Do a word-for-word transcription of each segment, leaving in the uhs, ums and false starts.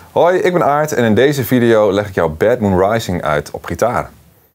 Hoi, ik ben Aart en in deze video leg ik jou Bad Moon Rising uit op gitaar.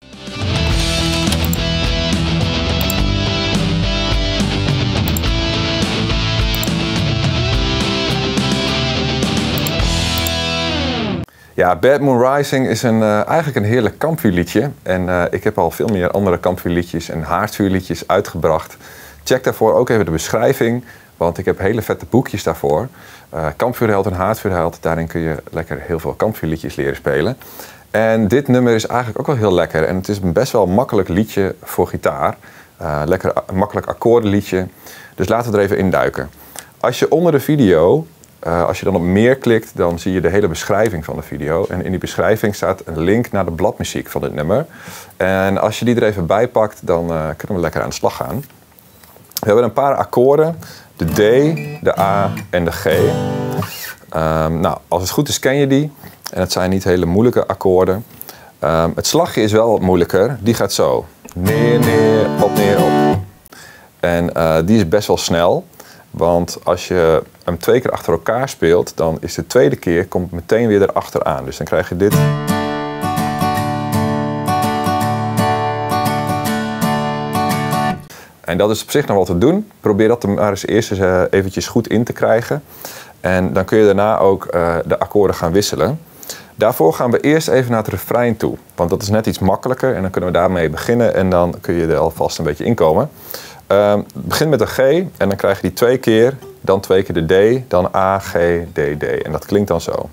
Ja, Bad Moon Rising is een, uh, eigenlijk een heerlijk kampvuurliedje. En uh, ik heb al veel meer andere kampvuurliedjes en haardvuurliedjes uitgebracht. Check daarvoor ook even de beschrijving, want ik heb hele vette boekjes daarvoor. Uh, Kampvuurheld en Haardvuurheld, daarin kun je lekker heel veel kampvuurliedjes leren spelen. En dit nummer is eigenlijk ook wel heel lekker en het is een best wel makkelijk liedje voor gitaar. Uh, lekker makkelijk akkoordenliedje. Dus laten we er even induiken. Als je onder de video, uh, als je dan op meer klikt, dan zie je de hele beschrijving van de video. En in die beschrijving staat een link naar de bladmuziek van dit nummer. En als je die er even bij pakt, dan uh, kunnen we lekker aan de slag gaan. We hebben een paar akkoorden. De D, de A en de G. Um, nou, als het goed is ken je die. En het zijn niet hele moeilijke akkoorden. Um, het slagje is wel wat moeilijker. Die gaat zo. Neer, neer, op, neer, op. En uh, die is best wel snel. Want als je hem twee keer achter elkaar speelt, dan is de tweede keer komt meteen weer erachteraan. Dus dan krijg je dit. En dat is op zich nog wat te doen. Probeer dat er maar eens eerst eens uh, eventjes goed in te krijgen. En dan kun je daarna ook uh, de akkoorden gaan wisselen. Daarvoor gaan we eerst even naar het refrein toe. Want dat is net iets makkelijker en dan kunnen we daarmee beginnen. En dan kun je er alvast een beetje inkomen. Uh, begin met een G en dan krijg je die twee keer. Dan twee keer de D, dan A, G, D, D. En dat klinkt dan zo.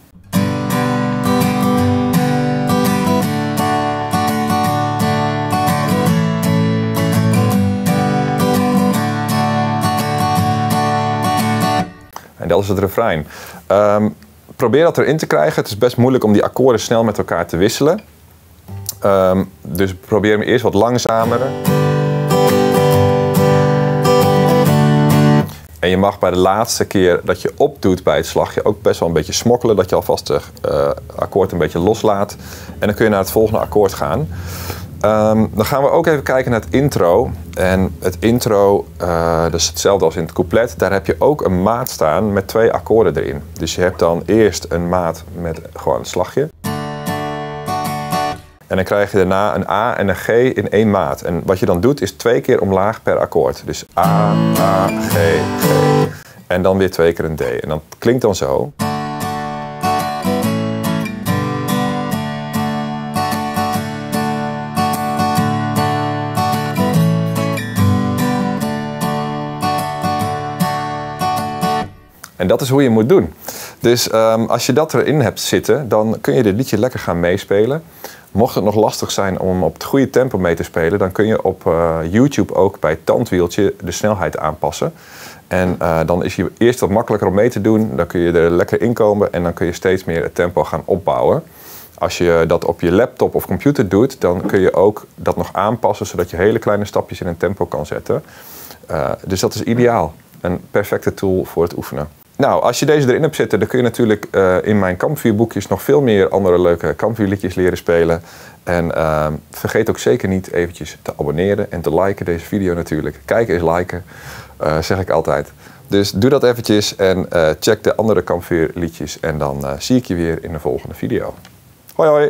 En dat is het refrein. Um, probeer dat erin te krijgen. Het is best moeilijk om die akkoorden snel met elkaar te wisselen. Um, dus probeer hem eerst wat langzamer. En je mag bij de laatste keer dat je opdoet bij het slagje ook best wel een beetje smokkelen. Dat je alvast het uh, akkoord een beetje loslaat. En dan kun je naar het volgende akkoord gaan. Um, dan gaan we ook even kijken naar het intro. En het intro, uh, dat is hetzelfde als in het couplet. Daar heb je ook een maat staan met twee akkoorden erin. Dus je hebt dan eerst een maat met gewoon een slagje. En dan krijg je daarna een A en een G in één maat. En wat je dan doet is twee keer omlaag per akkoord. Dus A, A, G, G. En dan weer twee keer een D. En dat klinkt dan zo. En dat is hoe je moet doen. Dus um, als je dat erin hebt zitten, dan kun je dit liedje lekker gaan meespelen. Mocht het nog lastig zijn om op het goede tempo mee te spelen, dan kun je op uh, YouTube ook bij het tandwieltje de snelheid aanpassen. En uh, dan is het eerst wat makkelijker om mee te doen. Dan kun je er lekker in komen en dan kun je steeds meer het tempo gaan opbouwen. Als je dat op je laptop of computer doet, dan kun je ook dat nog aanpassen, zodat je hele kleine stapjes in een tempo kan zetten. Uh, dus dat is ideaal. Een perfecte tool voor het oefenen. Nou, als je deze erin hebt zitten, dan kun je natuurlijk uh, in mijn kampvuurboekjes nog veel meer andere leuke kampvuurliedjes leren spelen. En uh, vergeet ook zeker niet eventjes te abonneren en te liken deze video natuurlijk. Kijken is liken, uh, zeg ik altijd. Dus doe dat eventjes en uh, check de andere kampvuurliedjes en dan uh, zie ik je weer in de volgende video. Hoi hoi!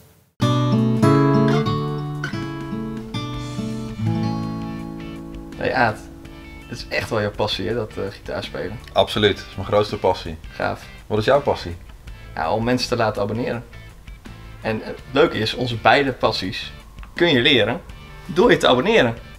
Hey Aad. Het is echt wel jouw passie, hè, dat uh, gitaarspelen. Absoluut, dat is mijn grootste passie. Gaaf. Wat is jouw passie? Ja, om mensen te laten abonneren. En het leuke is, onze beide passies kun je leren door je te abonneren.